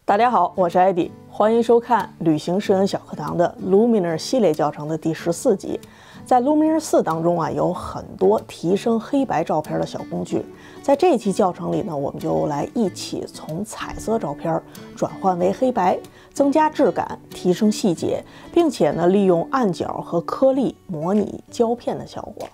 大家好，我是艾迪，欢迎收看旅行摄影小课堂的 Luminar 系列教程的第14集。在 Luminar 4当中啊，有很多提升黑白照片的小工具。在这期教程里呢，我们就来一起从彩色照片转换为黑白，增加质感，提升细节，并且呢，利用暗角和颗粒模拟胶片的效果。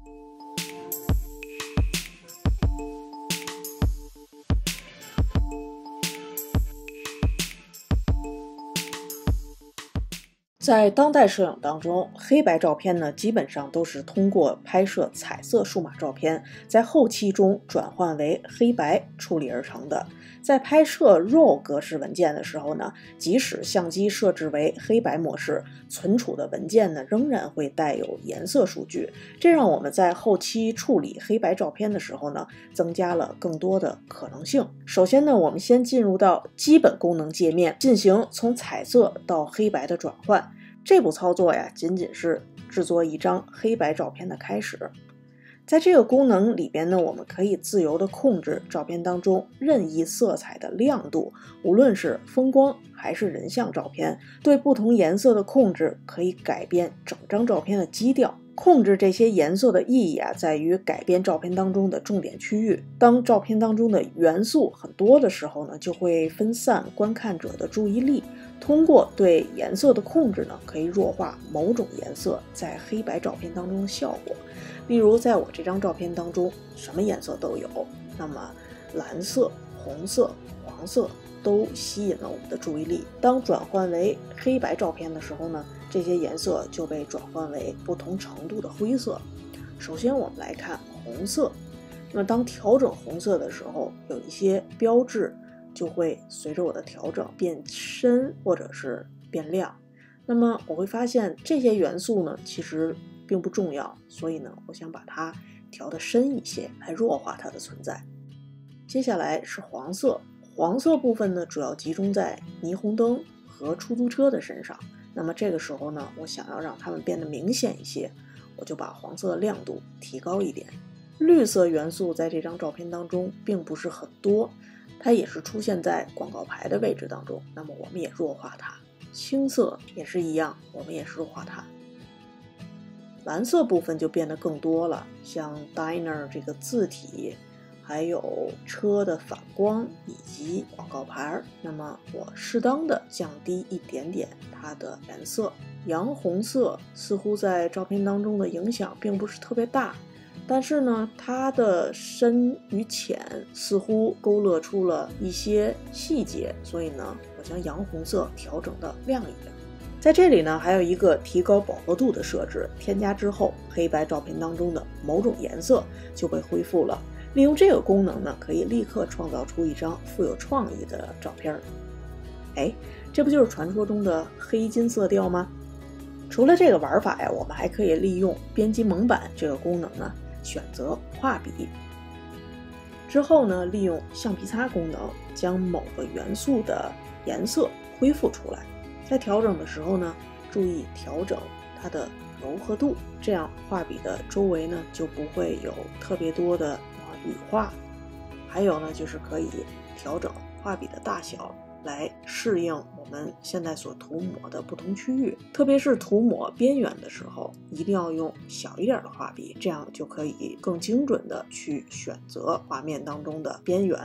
在当代摄影当中，黑白照片呢，基本上都是通过拍摄彩色数码照片，在后期中转换为黑白处理而成的。在拍摄 RAW 格式文件的时候呢，即使相机设置为黑白模式，存储的文件呢，仍然会带有颜色数据，这让我们在后期处理黑白照片的时候呢，增加了更多的可能性。首先呢，我们先进入到基本功能界面，进行从彩色到黑白的转换。这步操作呀，仅仅是制作一张黑白照片的开始。在这个功能里边呢，我们可以自由地控制照片当中任意色彩的亮度，无论是风光还是人像照片，对不同颜色的控制可以改变整张照片的基调。控制这些颜色的意义啊，在于改变照片当中的重点区域。当照片当中的元素很多的时候呢，就会分散观看者的注意力。通过对颜色的控制呢，可以弱化某种颜色在黑白照片当中的效果。例如在我这张照片当中，什么颜色都有，那么蓝色、红色、黄色都吸引了我们的注意力。当转换为黑白照片的时候呢，这些颜色就被转换为不同程度的灰色。首先我们来看红色，那么当调整红色的时候，有一些标志就会随着我的调整变深或者是变亮。那么我会发现这些元素呢，其实并不重要，所以呢，我想把它调得深一些，来弱化它的存在。接下来是黄色，黄色部分呢，主要集中在霓虹灯和出租车的身上。那么这个时候呢，我想要让它们变得明显一些，我就把黄色的亮度提高一点。绿色元素在这张照片当中并不是很多，它也是出现在广告牌的位置当中，那么我们也弱化它。青色也是一样，我们也是弱化它。蓝色部分就变得更多了，像 Diner 这个字体，还有车的反光以及广告牌，那么我适当的降低一点点它的颜色。洋红色似乎在照片当中的影响并不是特别大，但是呢，它的深与浅似乎勾勒出了一些细节，所以呢，我将洋红色调整的亮一点。在这里呢，还有一个提高饱和度的设置，添加之后，黑白照片当中的某种颜色就被恢复了。利用这个功能呢，可以立刻创造出一张富有创意的照片。哎，这不就是传说中的黑金色调吗？除了这个玩法呀，我们还可以利用编辑蒙版这个功能呢，选择画笔。之后呢，利用橡皮擦功能将某个元素的颜色恢复出来。在调整的时候呢，注意调整它的柔和度，这样画笔的周围呢就不会有特别多的羽化。还有呢，就是可以调整画笔的大小，来适应我们现在所涂抹的不同区域。特别是涂抹边缘的时候，一定要用小一点的画笔，这样就可以更精准的去选择画面当中的边缘。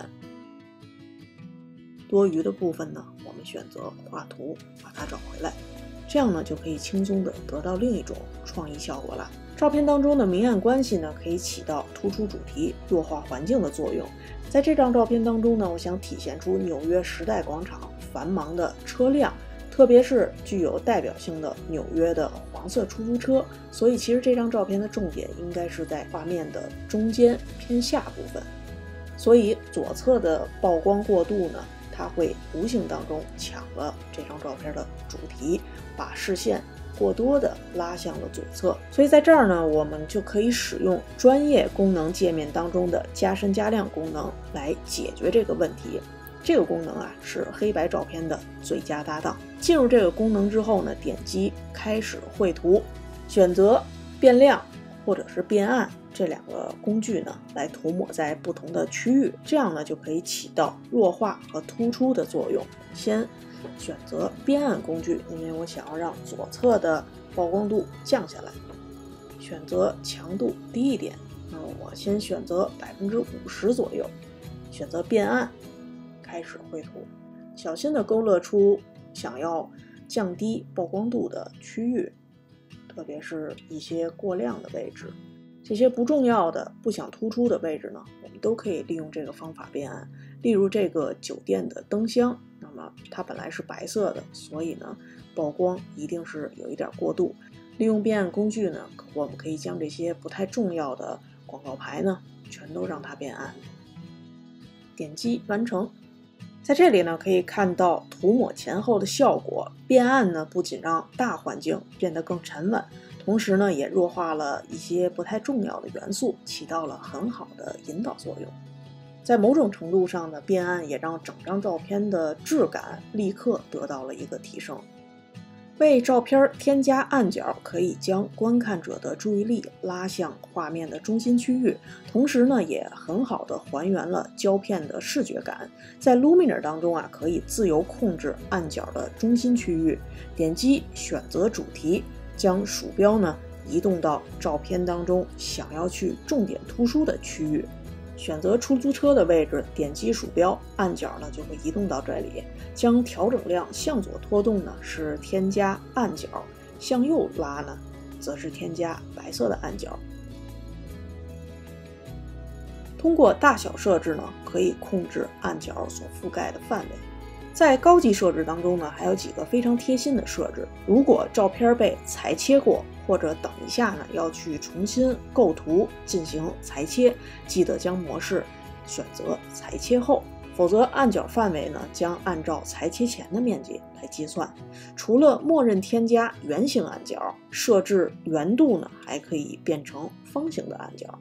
多余的部分呢，我们选择画图把它找回来，这样呢就可以轻松的得到另一种创意效果了。照片当中的明暗关系呢，可以起到突出主题、弱化环境的作用。在这张照片当中呢，我想体现出纽约时代广场繁忙的车辆，特别是具有代表性的纽约的黄色出租车，所以其实这张照片的重点应该是在画面的中间偏下部分。所以左侧的曝光过度呢，它会无形当中抢了这张照片的主题，把视线过多的拉向了左侧。所以在这儿呢，我们就可以使用专业功能界面当中的加深加亮功能来解决这个问题。这个功能啊，是黑白照片的最佳搭档。进入这个功能之后呢，点击开始绘图，选择变亮或者是变暗这两个工具呢来涂抹在不同的区域，这样呢就可以起到弱化和突出的作用。先选择边暗工具，因为我想要让左侧的曝光度降下来，选择强度低一点，那我先选择50%左右，选择变暗，开始绘图，小心的勾勒出想要降低曝光度的区域，特别是一些过亮的位置。这些不重要的、不想突出的位置呢，我们都可以利用这个方法变暗。例如这个酒店的灯箱，那么它本来是白色的，所以呢，曝光一定是有一点过度。利用变暗工具呢，我们可以将这些不太重要的广告牌呢，全都让它变暗。点击完成。在这里呢，可以看到涂抹前后的效果。变暗呢，不仅让大环境变得更沉稳，同时呢，也弱化了一些不太重要的元素，起到了很好的引导作用。在某种程度上呢，变暗也让整张照片的质感立刻得到了一个提升。为照片添加暗角，可以将观看者的注意力拉向画面的中心区域，同时呢，也很好的还原了胶片的视觉感。在 Luminar 当中啊，可以自由控制暗角的中心区域，点击选择主题，将鼠标呢移动到照片当中想要去重点突出的区域。选择出租车的位置，点击鼠标，暗角呢就会移动到这里。将调整量向左拖动呢是添加暗角，向右拉呢则是添加白色的暗角。通过大小设置呢，可以控制暗角所覆盖的范围。在高级设置当中呢，还有几个非常贴心的设置。如果照片被裁切过，或者等一下呢要去重新构图进行裁切，记得将模式选择裁切后，否则暗角范围呢将按照裁切前的面积来计算。除了默认添加圆形暗角，设置圆度呢还可以变成方形的暗角。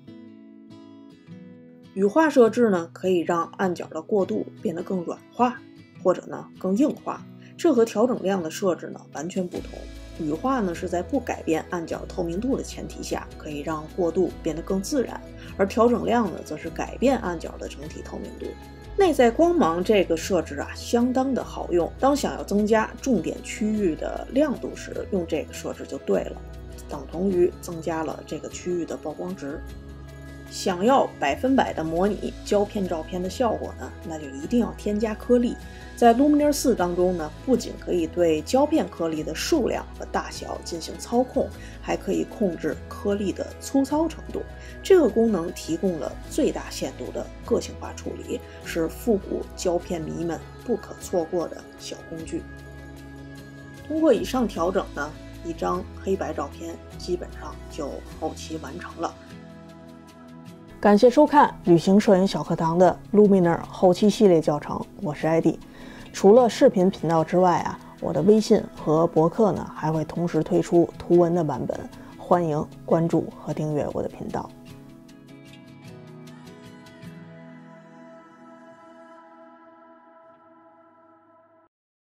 羽化设置呢可以让暗角的过渡变得更软化，或者呢更硬化，这和调整量的设置呢完全不同。羽化呢是在不改变暗角透明度的前提下，可以让过渡变得更自然，而调整量呢则是改变暗角的整体透明度。内在光芒这个设置啊相当的好用，当想要增加重点区域的亮度时，用这个设置就对了，等同于增加了这个区域的曝光值。想要100%的模拟胶片照片的效果呢，那就一定要添加颗粒。在 Luminar 4当中呢，不仅可以对胶片颗粒的数量和大小进行操控，还可以控制颗粒的粗糙程度。这个功能提供了最大限度的个性化处理，是复古胶片迷们不可错过的小工具。通过以上调整呢，一张黑白照片基本上就后期完成了。感谢收看旅行摄影小课堂的 Luminar 后期系列教程，我是艾迪。除了视频频道之外啊，我的微信和博客呢还会同时推出图文的版本，欢迎关注和订阅我的频道。